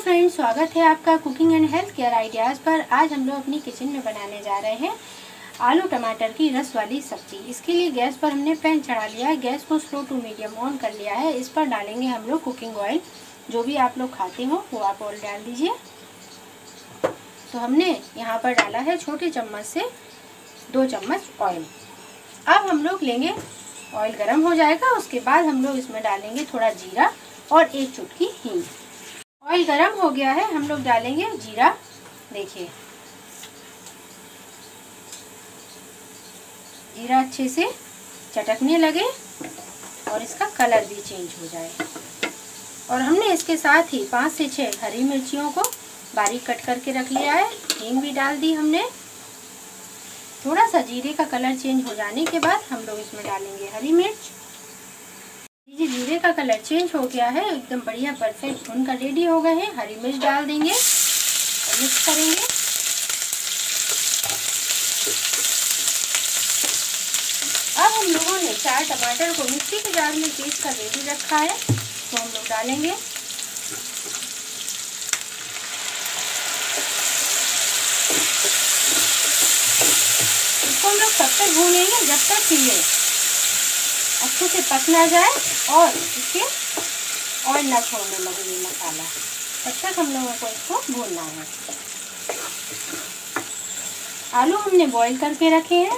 Friends, स्वागत है आपका cooking and health care ideas पर। आज हम लोग अपनी किचन में बनाने जा रहे हैं आलू टमाटर की रस वाली सब्जी। इसके लिए गैस पर हमने पैन चढ़ा लिया है। गैस को स्लो टू मीडियम ऑन कर लिया है। इस पर डालेंगे हम लोग कुकिंग ऑयल। जो भी आप लोग खाते हो वो आप ऑयल डाल दीजिए। तो हमने यहाँ पर डाला है छोटे चम्मच से 2 चम्मच ऑयल। अब हम लोग लेंगे, ऑयल गर्म हो जाएगा, उसके बाद हम लोग इसमें डालेंगे थोड़ा जीरा और 1 चुटकी हींग। ऑयल गरम हो गया है, हम लोग डालेंगे जीरा। देखिए जीरा अच्छे से चटकने लगे और इसका कलर भी चेंज हो जाए। और हमने इसके साथ ही 5 से 6 हरी मिर्चियों को बारीक कट करके रख लिया है। हींग भी डाल दी हमने। थोड़ा सा जीरे का कलर चेंज हो जाने के बाद हम लोग इसमें डालेंगे हरी मिर्च। ये जीरे का कलर चेंज हो गया है, एकदम बढ़िया परफेक्ट भुनकर रेडी हो गए हैं। हरी मिर्च डाल देंगे और मिक्स करेंगे। अब हम लोगों ने 4 टमाटर को मिक्सी के जार में पीस कर रेडी रखा है, तो हम लोग डालेंगे। इसको हम लोग तब तक भूनेंगे जब तक ये अच्छे से पक ना जाए और इसके ऑयल ना छोड़ने लगे ये मसाला, तब तक हम लोगों को इसको भूनना है। आलू हमने बॉईल करके रखे हैं।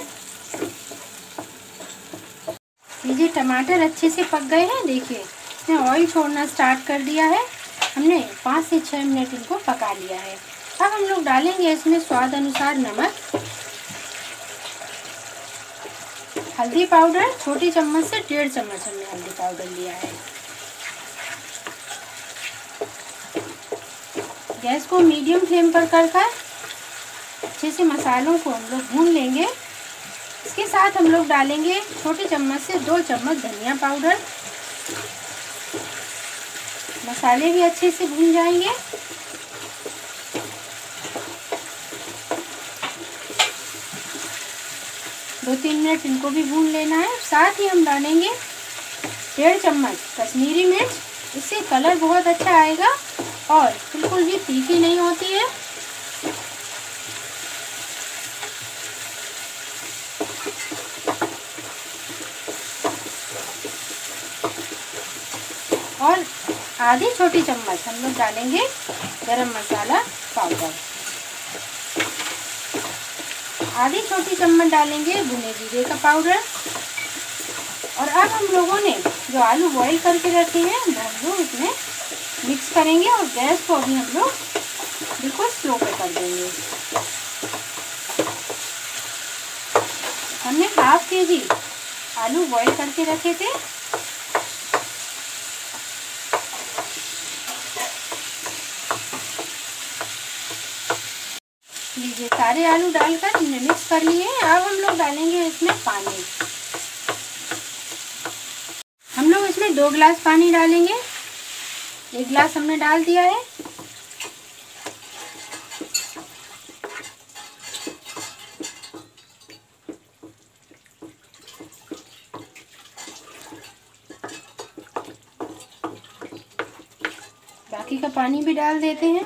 ये टमाटर अच्छे से पक गए हैं। देखिए इसने ऑयल छोड़ना स्टार्ट कर दिया है। हमने 5 से 6 मिनट इनको पका लिया है। अब हम लोग डालेंगे इसमें स्वाद अनुसार नमक, हल्दी पाउडर, छोटी चम्मच से 1.5 चम्मच हमने हल्दी पाउडर लिया है। गैस को मीडियम फ्लेम पर कर अच्छे से मसालों को हम लोग भून लेंगे। इसके साथ हम लोग डालेंगे छोटी चम्मच से 2 चम्मच धनिया पाउडर। मसाले भी अच्छे से भून जाएंगे। दो 3 मिनट इनको भी भून लेना है। साथ ही हम डालेंगे 1.5 चम्मच कश्मीरी मिर्च। इससे कलर बहुत अच्छा आएगा और बिल्कुल भी तीखी नहीं होती है। और आधी छोटी चम्मच हम लोग डालेंगे गरम मसाला पाउडर। आधी छोटी चम्मच डालेंगे भुने जीरे का पाउडर। और अब हम लोगों ने जो आलू बॉईल करके रखे हैं वो हम लोग इसमें मिक्स करेंगे और गैस को भी हम लोग बिल्कुल स्लो पे कर देंगे। हमने ½ kg आलू बॉईल करके रखे थे। लीजिए सारे आलू डालकर हमने मिक्स कर लिए हैं। अब हम लोग डालेंगे इसमें पानी। हम लोग इसमें 2 गिलास पानी डालेंगे। 1 गिलास हमने डाल दिया है। बाकी का पानी भी डाल देते हैं।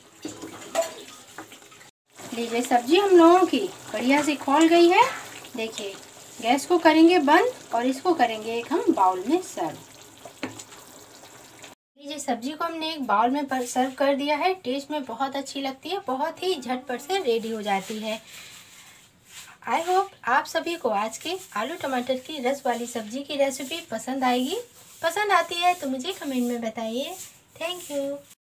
लीजिए सब्जी हम लोगों की बढ़िया से खौल गई है। देखिए गैस को करेंगे बंद और इसको करेंगे एक हम बाउल में सर्व। लीजिए सब्जी को हमने एक बाउल में सर्व कर दिया है। टेस्ट में बहुत अच्छी लगती है, बहुत ही झटपट से रेडी हो जाती है। आई होप आप सभी को आज के आलू टमाटर की रस वाली सब्जी की रेसिपी पसंद आएगी। पसंद आती है तो मुझे कमेंट में बताइए। Thank you.